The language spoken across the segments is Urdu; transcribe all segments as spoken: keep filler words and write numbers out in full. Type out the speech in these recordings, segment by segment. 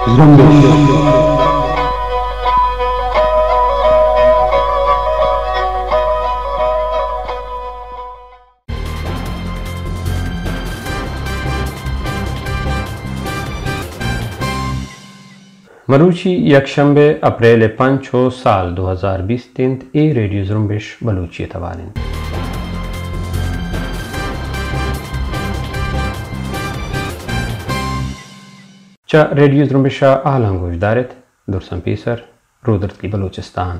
زرمبش مروچی یکشنبه اپریل پنج سال دو هزار بیست تینت ای ریڈیو زرمبش بلوچی توانین. چا ریڈیو زرمبشا آهلان گوش دارد درسن پیسر رودرت کی Balochistan.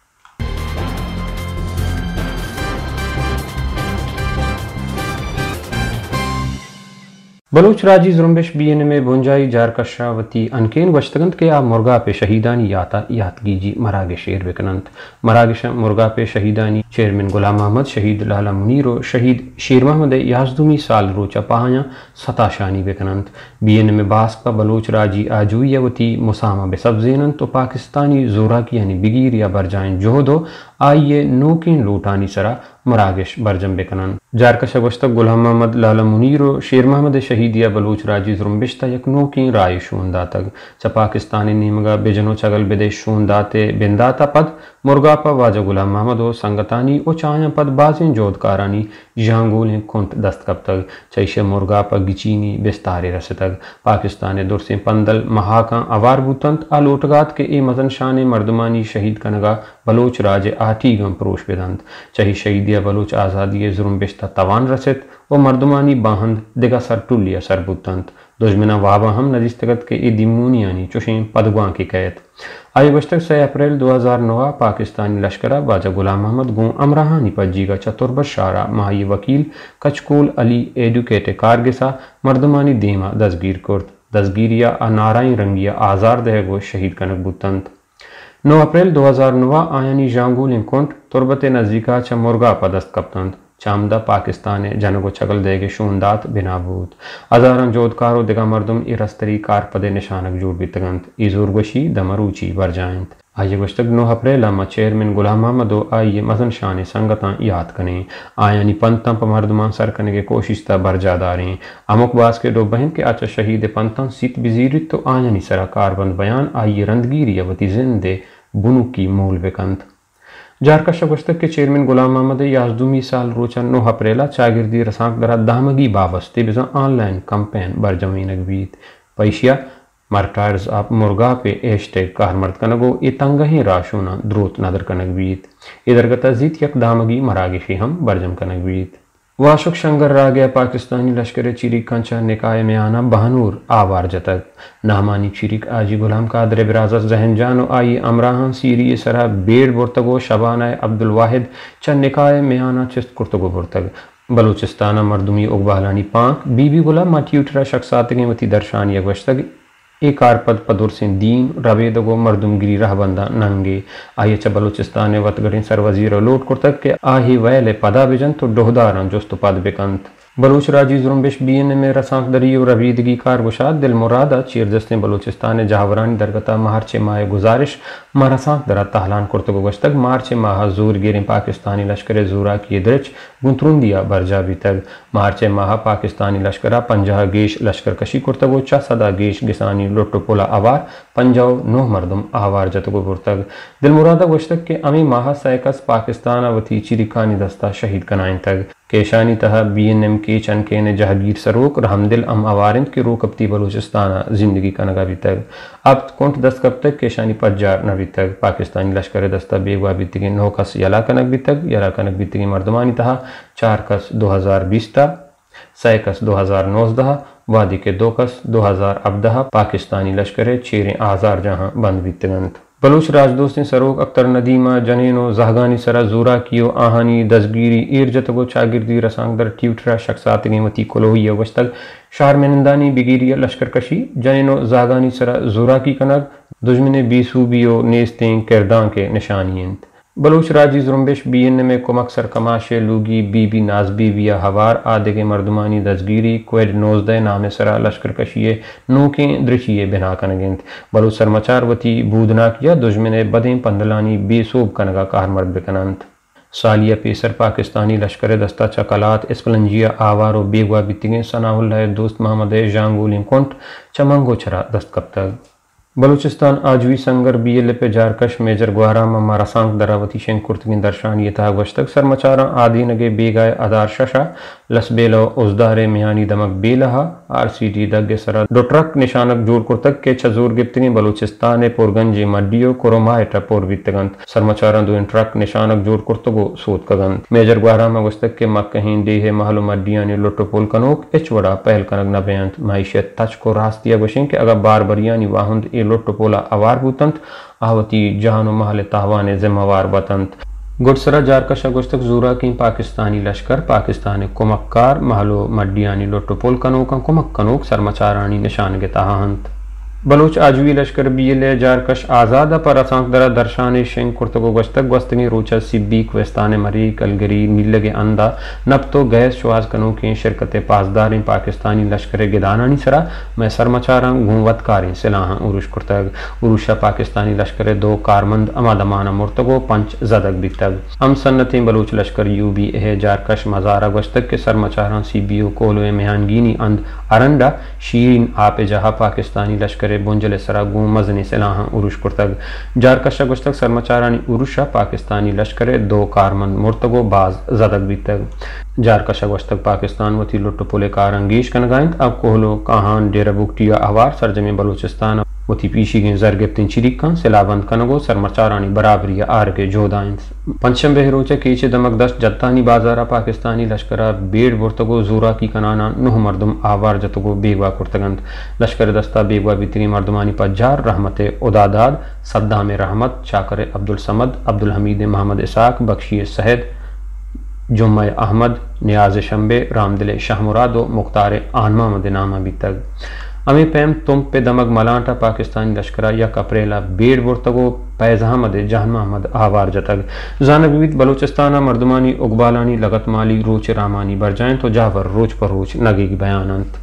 Baloch Raji Zrumbesh B N M بونجائی جارکشاوتی انکین وشتگنت کے آب مرگا پہ شہیدانی یاتا یاتگیجی مراگ شیر بکنند. مراگش مرگا پہ شہیدانی چیئرمین غلام محمد شہید لالا منیرو شہید شیر محمد یازدومی سال روچا پاہایا ستاشانی بکنند. بی این میں باس پا بلوچ راجی آجوئی وتی مسامہ بے سبزینند تو پاکستانی زورا کی یعنی بگیر یا برجائن جوہدو آئیے نوکین لوٹانی سرا مراگش برجم بکنند. جارکشا گوشتگ غلام محمد لالا منیرو شیر محمد شہیدیہ بلوچ راجی زرمبشتا یک نوکین رائے شونداتگ چا پاکستانی نیمگا بجنو چگل بدے شونداتے بنداتا پد مرگا پا واجہ غلام محمدو سنگتانی او چاہیاں پد بازین جودکارانی جانگولیں کنت دست کبتگ چایش مرگا پا گچینی بستاری رستگ. پاکستانی درسیں پندل مہاکاں اوار بوتنت آلوٹگات کے اے مزن شان مردمانی شہید کنگا بلوچ راج آٹھی گم پروش بدند. چاہی شہیدیہ بلوچ آزادی زرمبشتا توان رست و مردمانی باہند دگا سر ٹولیا سر بوتنت. دجمنا وابا ہم نجستگت کے ای دیمونیانی چوشیں پدگوان کی قید. آئی گشتگ سی اپریل دو ہزار نو پاکستانی لشکرہ واجہ غلام محمد گون امراہانی پجیگا چتربت شارہ ماہی وکیل کچکول علی ایڈوکیٹ کارگسا مردمانی دیما دزگیر کرد. دزگیریا نارائن رنگیا آزار دہ گو شہید کنک بوتنت. نو اپریل دو ہزار نو آیانی جانگولیں کنٹ تربت نزدیکا چا مرگا پا دست کپتند. چامدہ پاکستان جنگو چگل دے گے شوندات بنا بود. ہزاران جودکارو دگا مردم ای رستری کار پدے نشانک جوڑ بیتگند. ای زورگوشی دمروچی برجائند. آئیے گوشتگ نو اپریل اما چیئرمین غلام محمدو آئیے مزن شان سنگتاں یاد کنے آیانی پنتاں پا مردمان سر کنے کے کوشش تا برجا داریں. امک باس کے دو بہن کے آچا شہید پنتاں سیت بزیرت تو آیانی سرا کاربند بیان آئیے رندگیری وتی زندے بنو کی مول بکند. جارکشا گوشتگ کے چیئرمین غلام محمد یازدومی سال روچا نو اپریلا چاگردی رسانک درہ دامگی بابستے بزا آن لائن کمپین برجمینک بیت. پیشیا مرٹائرز آپ مرگا پہ ایشٹیگ کارمرد کنگو ای تنگہیں راشونا دروت ندر کنگ بیت. ادھر گتا زیت یک دامگی مراگشی ہم برجم کنگ بیت. واشک شنگر را گیا پاکستانی لشکر چیریک کنچا نکائے میانہ بہنور آوار جتگ. نامانی چیریک آجی غلام قادر برازت ذہن جانو آئی امراہن سیری سرا بیڑ برتگو شبانہ عبدالواحد چا نکائے میانہ چست کرتگو برتگ. بلوچستانہ مردمی اقبالانی پانک بی بی غلام ماتیوٹرا شخصاتگیں وتی درشانی اگوشتگ ای کارپد پدور سن دین رویدگو مردم گری رہ بندہ ننگے. آئی چا بلوچستان وطگڑیں سر وزیر لوٹ کرتگ کہ آہی ویل پدا بجن تو ڈہداران جست پد بکنت. Baloch Raji Zrumbesh B N M رسانک دری و رویدگی کارگوشاد دل مرادہ چیردستیں بلوچستان جہورانی درگتا مارچ ماہ گزارش مرسانک درہ تحلان کرتگو گشتگ مارچ ماہ زور گیریں پاکستانی لشکر زورا کی درچ گنتروندیا برجا بیتگ. مارچ ماہ پاکستانی لشکرہ پنجہ گیش لشکر کشی کرتگو چا صدا گیش گسانی لٹو پولا آوار پنجاو نوہ مردم آوار جتگو برتگ. دل مرادہ گوشتگ کہ امی ماہ سائکس پاکستان وتی چیریکانی دستہ شہید کنائن تگ. کیشانی تہا بی این ایم کے چنکین جہگیر سروک رحم دل ام آوارند کے روکبتی بلوچستانہ زندگی کنگا بھی تگ. اب کنٹ دست کب تک کیشانی پجار نہ بھی تگ. پاکستانی لشکر دستہ بیگوا بھی تگی نو کس یلا کنک بھی تگ یلا کنک بھی تگی مردمانی تہا چار کس دو ہزار بیستا سی کس دو ہزار نوزدہ وادی کے دو کس دو ہزار ابدہ پاکستانی لشکر چیریں آزار جہاں بند بھی تگند. بلوچ راجدوستیں سروک اختر ندیمہ جنینو زہگانی سرا زورا کیو آہانی دزگیری ایرجتگو چاگردی رسانک در ٹیوٹرا شخصاتگیں وتی کلوہی وشتگ شار منندانی بگیری لشکر کشی جنینو زہگانی سرا زورا کی کنگ دجمن بیسوبیو نیستیں کردان کے نشانیند. Baloch Raji Zrumbesh B N M کمک سر کماش لوگی بی بی نازبی ویا ہوار آدھے مردمانی دزگیری کوئڈ نوزدہ نام سرا لشکر کشیے نوکیں درچیے بنا کنگنت. بلوچ سرمچار وتی بودنا کیا دجمن بدیں پندلانی بے سوب کنگا کارمرد بکنند. سالیہ پیسر پاکستانی لشکر دستہ چکلات اسپلنجیا آوارو بیگوا بیتگیں ثناء اللہ دوست محمد جانگولیں کنٹ چمنگو چھرا دست کب تک. बलूचिस्तान आजवी संगर बीएलए पे जारकश मेजर ग्वाराम मारासांग दरावती शेंक कुर्तगिन दर्शान ये था वश्तक सरमचारा आदि नगे बेगाय आधार शशा लसबेलो उजदारे मियानी दमक बेलहा आरसीडी दगे सरा दो ट्रक निशानक जोड़ कुर्तक के छजूर गिप्तगी बलूचिस्तान पोरगंजी मड्डियो कोरोमायटा पोरवितगंत सरमचारा दो ट्रक निशानक जोड़ कुर्तगो सोत कगंत मेजर ग्वाराम वस्तक के मक्कहीन देहे महलो मड्डिया ने लोटोपोल कनोक एच वड़ा पहल कनक नबेंत माइशियत तच को रास्तिया गोशें के अगर बार बरियानी वाहुंद लोटोपोला अवार बुतंत आवती जहानो महल तावाने जिम्मेवार बतंत गुडसरा जारकश अगुस्तक जूरा की पाकिस्तानी लश्कर पाकिस्तानी कुमक्कार महलो मड्डियानी लोटोपोल कनोक कुमक कनोक सरमचारानी निशान के ताहंत बलूच आजवी लश्कर बीएलए जारकश आज़ादा पर असांक दरा दर्शाने शेंग कुर्तगो गश्तक गस्तगी रोचा सिब्बी क्वेस्तान मरी कलगरी नीलगे अंदा नब तो गैस श्वास कनो के शिरकत पासदारें पाकिस्तानी लश्कर गिदानानी सरा मैं सरमचारा गुंवतकारी सिलाह उरुश कुर्तग उरुशा पाकिस्तानी लश्कर दो कारमंद अमादमाना मुर्तगो पंच जदक बितग हम सन्नतें बलूच लश्कर यू बी एह जारकश मजारा गश्तक के सरमचारा सी बी ओ कोलो मेहानगीनी अंद अरंडा शीरीन आप जहा पाकिस्तानी लश्कर बुंजल सरा गू मजनी सिलाह उरुश कुर्तग जारकश गुस्तक सरमचारानी उरुशा पाकिस्तानी लश्कर दो कारमंद मुर्तगो बाज जदक बीतग जारकश गुस्तक पाकिस्तान वती लुटपुले कारंगीश कनगाइंत अब कोहलो काहान डेरा बुकटिया आवार सरजमे बलूचिस्तान वती पीशी के जरगप्तिन चिरिकां सिलाबंद कनगो सरमचारानी बराबरी आर के जोदाइन पंचम बहरोचे कीचे दमक दस जत्तानी बाजारा पाकिस्तानी लश्करा बेड़ बुर्तगो जूरा की कनाना नुह मर्दम आवार जतगो बेगवा कुर्तगंत लश्कर दस्ता बेगवा बितरी मर्दमानी पज्जार रहमत उदादाद सद्दाम रहमत शाकर अब्दुल समद अब्दुल हमीद मोहम्मद इसाक बख्शी सहेद जुम्मा अहमद नियाज शंबे रामदिल शाहमुरादो मुख्तार आनमा मदनामा बितग अमी पैम तुम पे दमक मलांटा पाकिस्तानी लश्करा या कपरेला बेड़ बुर्तगो पैज अहमद जहान महमद आवार जतग जानबीत बलूचिस्ताना मर्दमानी उगबालानी लगत माली रोच रामानी बरजाएं तो जावर रोज पर रोज नगी बयानंत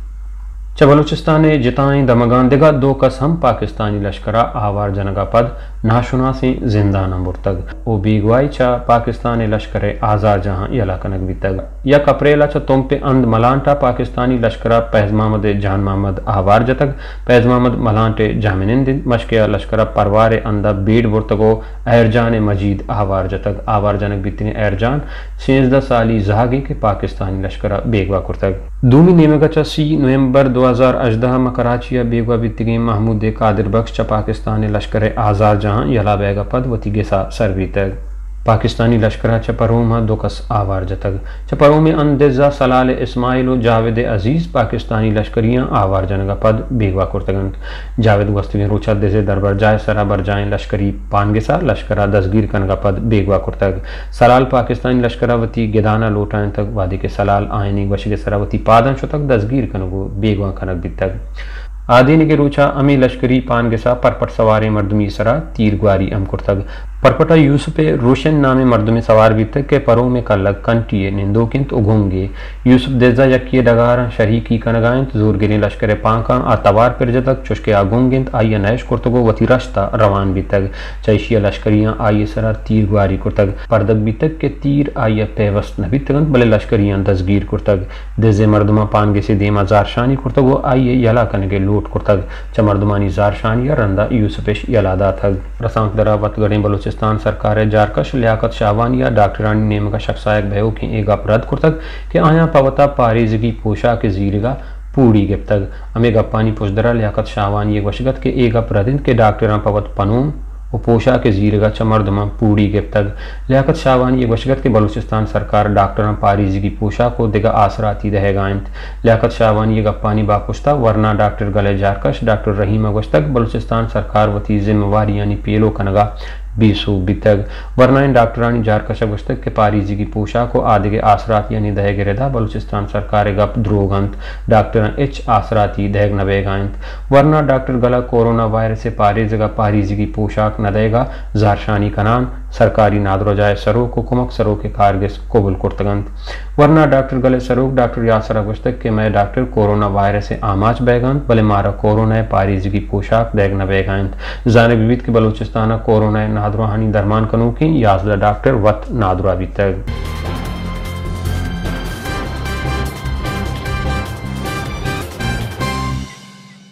च बलूचिस्तान जिताएं दमगान दिगा दो कस हम पाकिस्तानी लश्करा आवार जनगा पद नाशुना से जिंदा न मुर्तग ओ बीगवाई चा पाकिस्तानी लश्कर आज़ाद जहां यला कनक बीतग या कपरेला च तुम पे अंद मलांटा पाकिस्तानी लश्करा पैज महमद जहान महमद आवार जतग पैज महमद मलांटे जामिनिंद मशकिया लश्करा परवारे अंदा बीड़ बुर्तगो एरजान मजीद आवार जतग आवार जनक बीतनी एरजान सेजदा साली जहागी के पाकिस्तानी लश्करा बेगवा कुर्तग दूमी नेमगा चा सी नवंबर दो हजार अजदह में कराचिया बेगवा बितगी महमूद कादिर बख्श च पाकिस्तानी लश्कर आज़ाद जहां यला बेगा पद वती गेसा सरवी तग पाकिस्तानी लश्करा चपरोमा दोकस आवार जतग चपरों में अंदेजा सलाल इस्माइल जावेद अजीज पाकिस्तानी लश्करियां आवार जनगा पद बेगवा कुर्तगंत जावेद गस्तगी रोचा देजे दरबर जाए सरा बर जाए लश्करी पानगेसा लश्करा दसगीर कनगा पद बेगवा कुर्तग सलाल पाकिस्तानी लश्करावती गेदाना लोटाएं तक वादी के सलाल आयनी वशी सरावती पादन तक दसगीर कनगो बेगवा कनक बितग आदीन के रूचा अमी लश्करी पानगेसा परपट सवारे मर्दमी सरा तीर ग्वारी अम कुर्तग परपटा यूसुफ रोशन नामे मर्दमी सवार भी तक के परों में कलक कंटिए निंदोकिंत उगोंगे यूसुफ देजा यकिए डगारा शरीकी कनगाइंत जोर गिरी लश्कर पांका आ तवार पिरजतक चुशके आगोंगिंत आइया नैश कुर्तगो वती रश्ता रवान भी तक चैशिया लश्करियां आइए सरा तीर ग्वारी कुर्तग परदक भी तक के तीर आइया पेवस्त नबी तगंत बले लश्करियां दसगीर कुर्तग देजे मर्दमा पानगे से देमा जारशानी कुर्तगो आइए यला कनगे लोट कुर्तग च मर्दमानी जारशानी रंदा यूसुफेश यलादा थग रसांक दरावत गड़े बलूचिस्तान सरकार जारकश लियाकत शाहवानिया डॉक्टरानी नेम का शख्सायक भयो की एक अपराध कुर्तग के आया पवता पारिजगी पोशाक जीरगा पूड़ी गिप्तग अमे गप्पानी पुजदरा लियाकत शाहवानी वशगत के एक अपराधिन के डॉक्टरां पवत पनूम वो पोशा के जीरगा चमर्दमा पूड़ी गिप्तग लियाकत शाहवानी वशगत के बलूचिस्तान सरकार डॉक्टरां पारिजी की पोशा को दिगा आसराती दहेगाइंत लियाकत शाहवानी गप्पानी बापुश्ता वरना डॉक्टर गले जारकश डॉक्टर रहीम वशतक बलूचिस्तान सरकार वती जिम्मेवारी यानी पेलो कनगा बीसो बितग वरना इन डॉक्टरानी जारकश वशतक के पारिजी की पोशा को आदि के आसरात यानी दहेग रेदा बलूचिस्तान सरकार गप द्रोगंत डॉक्टर एच आसराती दहेग नवेगाइंत वरना डॉक्टर गला कोरोना वायरस से पारिजगा पारिजी की पोशाक न देगा जारशानी कनान सरकारी नादरो जाए सरोक हुकुमक सरो के कारगिस कोबुल कुर्तगंत वरना डॉक्टर गले सरोक डॉक्टर यासरा वशतक के मैं डॉक्टर कोरोना वायरस से आमाच बैगंत भले मारा कोरोना पारिजी की पोशाक देग न बैगंत जानिब विविध के बलूचिस्तान कोरोना नादरोहानी दरमान कनू की याजदा डॉक्टर वत नादरा भी तक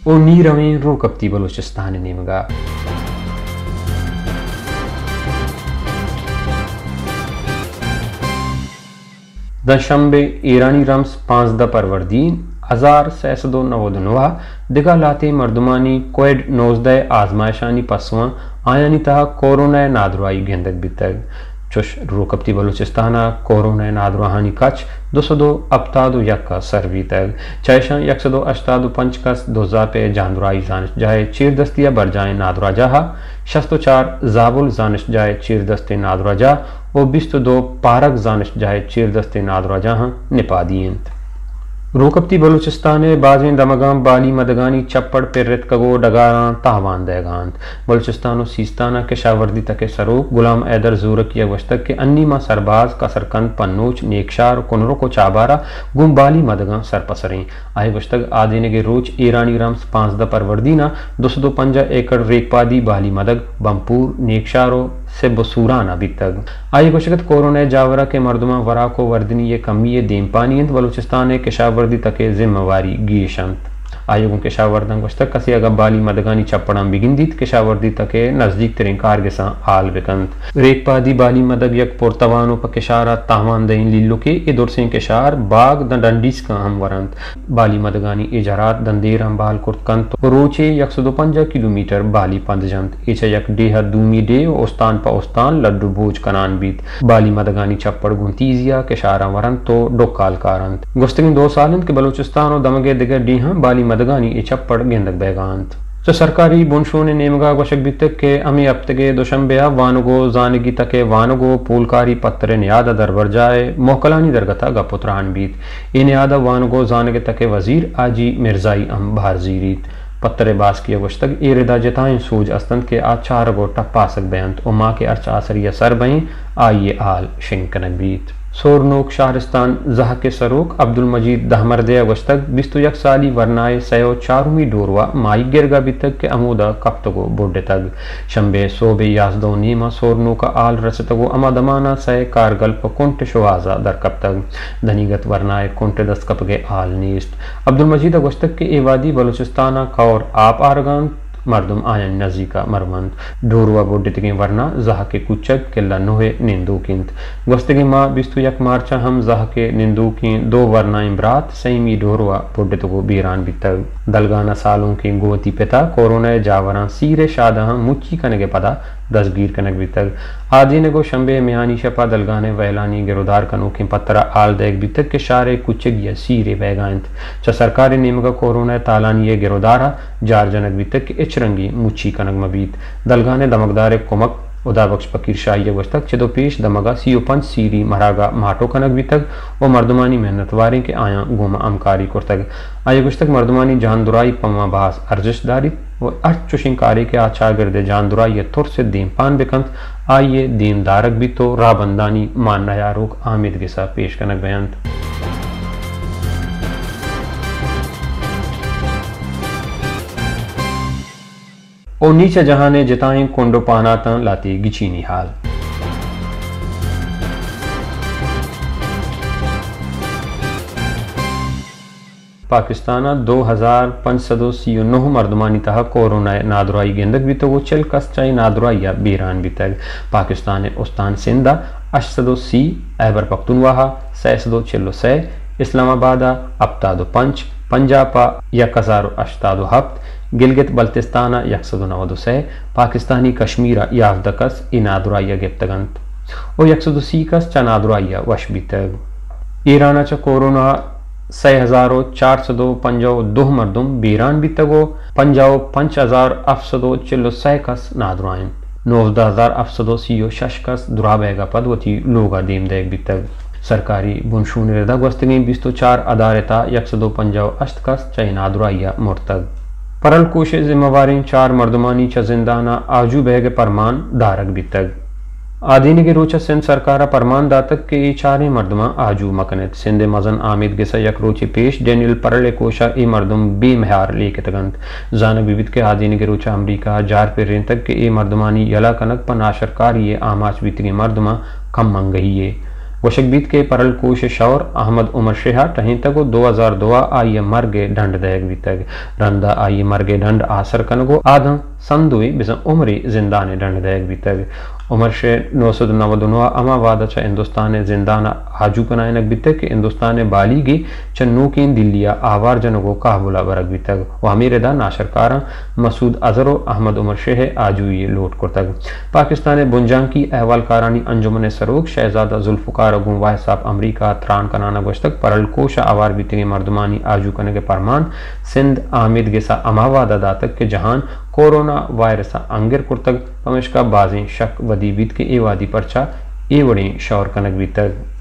او نی رویں رو کپتی بلوچستان نیمگا دشنبے ایرانی رمز پانزدہ پروردین ہزار سیصد و نود و نوہ دگا لاتے مردمانی کویڈ نوزدہ آزمائشانی پسواں آیانی تہا کورونا نادروائی گندگ بیتگ چوش روکپتی بلوچستانہ کورونا نادروہانی کچ دو سو دو ابتاد و یک کا سروی تگ چائشاں یک سو دو اشتاد و پنچ کس دو زاپے جاندرائی زانش جائے چیر دستیا برجائیں نادرا جہا شست و چار زابل زانش جائے چیر دست نادرا جا و بیست و دو پارک زانش جائے چیر دست نادرا جہاں نپادینت روکپتی بلوچستان بازیں دمگام بالی مدگانی چپڑ پرت کگو ڈگاراں تاوان دیگاند بلوچستان و سیستانہ کشاوردی تک سروک غلام ایدر زورک یا وشتک کے انی ماں سرباز کسرکند پنوچ نیکشار کنرو کو چابارا گم بالی مدگاں سرپسریں آئے وشتک آدینے کے روچ ایرانی رمز پانزدہ پروردینہ دو سو دو پنجہ ایکڑ ریک پادی بالی مدگ بمپور نیکشارو سے بسورانہ بھی تگ آئی گوشگت کورونا جاورہ کے مردمہ ورا کو وردنی یہ کمی دیم پانیند بلوچستان کشاوردی تک ذمہ واری گیشنت آیوگوں کشاوردن گوشتک کسی اگا بالی مدگانی چپڑان بگندیت کشاوردی تک نزدیک ترین کارگساں آل بکند ریک پادی بالی مدگ یک پورتوانو پا کشارہ تاوان دین لیلو کے ادور سین کشار باغ دن ڈنڈیس کا ہم ورند بالی مدگانی اجارات دن دیر ہم بال کرد کند روچے یک سو دو پنجہ کلومیٹر بالی پند جند ایچا یک ڈیہ دومی ڈے اوستان پا اوستان لڈو بوج کنان بیت بالی مدگانی چپڑ گنتیزیا کشارہ ورند تو ڈوکال کارند گوشتگین دو سالند کے بلوچستان و دمگے دگر ڈیہاں بالی مدگانی ای چپڑ گندگ بیگانت تو سرکاری بنشون نیمگا گوشک بیتک کے امی ابتگے دوشنبیہ وانگو زانگی تک وانگو پولکاری پتر نیادہ در برجائے محکلانی درگتا گا پتران بیت ای نیادہ وانگو زانگی تک وزیر آجی مرزائی ام بھارزیریت پتر باس کیا گوشتگ ای ردا جتائیں سوج استند کے آج چار گو ٹپاسک بیانت او ماں کے ارچ آسریہ سر بہیں آئیے آل شنکنک بیت سورنوک شہرستان زہ کے سروک عبدالمجید دہمردیہ گوشتگ بیستو یک سالی ورنائے سیو چارومی ڈوروا مائی گرگا بیتگ کے امودا کپتگو بوڈے تگ شنبے صوبے یازدو نیما سورنوکا آل رستگو اما دمانا سے کارگل پا کنٹ شوازا در کپتگ دنیگت ورنائے کنٹ دست کپگے آل نیست عبدالمجید گوشتگ کے ایوادی بلوچستانہ کور آپ آرگان مردم آئین نزدیکا مروند ڈوروا بوڈتگیں ورنہ زہ کے کچک کلا نوے نندو کنت گوستگی ماں بیستو یک مارچا ہم زہ کے نندو کی دو ورنہ امبرات سیمی ڈوروا بوڈتگو بیران بیتگ دلگانا سالوں کی گوتی پتا کورونا جاوران سیر شادہ مچی کنگے پدا دستگیر کنگ بیتگ آدین گو شنبے میانی شپا دلگانے ویلانی گرودار کنو کی پترہ آل دیکھ بیتگ کے شارے کچگ یا سیرے بیگائنت چا سرکاری نیمگا کورونا تالانی گرودارہ جار جنگ بیتگ کے اچرنگی مچی کنگ مبیت دلگانے دمگدار کمک ادا بخش پکیر شاہی گوشتک چدو پیش دمگا سیو پنچ سیری مراگا ماٹو کنک بیتگ و مردمانی محنت واریں کے آیاں گوما امکاری کرتگ آیا گوشتک مردمانی جاندرائی پما باس ارزش داری و ارچ چوشنکاری کے آچا گرد جاندرائی تھر سے دیم پان بکنت آئیے دیم دارک بھی تو رابندانی مان نیاروک آمد گسا پیش کنک بیانت او نیچے جہانے جتائیں کنڈو پاناتاں لاتی گچینی حال پاکستانہ دو ہزار پانچ سو سی و نو مردمانی تہا کورونا نادرائی گندگ بھی تو وہ چل کس چائی نادرائی بیران بھی تگ پاکستان استان سندہ اش سدو سی ایبر پختونخوا سی سدو چلو سی اسلام آبادہ ابتادو پنچ پنجابا یک ہزار اشتاد و ہفت گلگت بلتستانہ یک سدو نودو سے پاکستانی کشمیرہ یافدہ کس ای نادرائیہ گپتگنت او یک سدو سی کس چا نادرائیہ وش بیتگ ایرانہ چا کورونا سی ہزارو چار سدو پنجاو دو مردم بیران بیتگو پنجاو پنچ ہزار اف سدو چلو سی کس نادرائن نوزدہ ہزار اف سدو سیو شش کس درابیگا پدوتی لوگا دیم دیگ بیتگ سرکاری بنشون ردا گوستگیں بیستو چار ادارتا یک سدو پنجاو اشت کس چائی نادرائیہ مرتگ پرل کوشش ذمہ وارین چار مردمانی چا زندانہ آجو بیگ پرمان دارک بیتگ آدین کے روچہ سندھ سرکارہ پرمان داتک کے ای چارے مردمہ آجو مکنت سندھ مزن آمد گسا یک روچی پیش ڈینیل پرل کوشا ای مردم بے مہار لے کے تگند زانک بیبت کے آدین کے روچہ امریکہ جار پر رین تک کے ای مردمانی یلا کنک پا ناشرکاری آماچ بیتگی مردمہ کم منگہیے वशक बीत के परल कोश शौर अहमद उमर शेहा टहीं तक दो हजार दो आइए मरगे ढंड दहग बीतग रंदा आइए मरगे ढंड आसर कनगो आधा संदुई बिजन उमरी जिंदान ढंड दहग बीतग उमर शे नौ सौ नवदुनवा अमा वादा च हिंदुस्तान जिंदान आजू कनायनक बीतग के हिंदुस्तान बालीगी चन्नू की दिल्लिया आवार जनगो काबुला बरक बीतग वामीरदा नाशरकारा मसूद अजरो अहमद उमर शेह आजू ये लोट करतग पाकिस्तान बुंजांग की अहवाल कारानी अंजुमन सरोग शहजादा जुल्फकार गुंवाह साहब अमरीका त्रान कनाना गोश्तक परल कोशा आवार बीते मर्दमानी आजू कने के फरमान सिंध आमिद गेसा अमावादा दातक के जहान कोरोना वायरस अंगिर कुर्तक पमिश का बाजें शक वदी बीत के ए वादी परचा ए वड़ी शौर कनक बीतक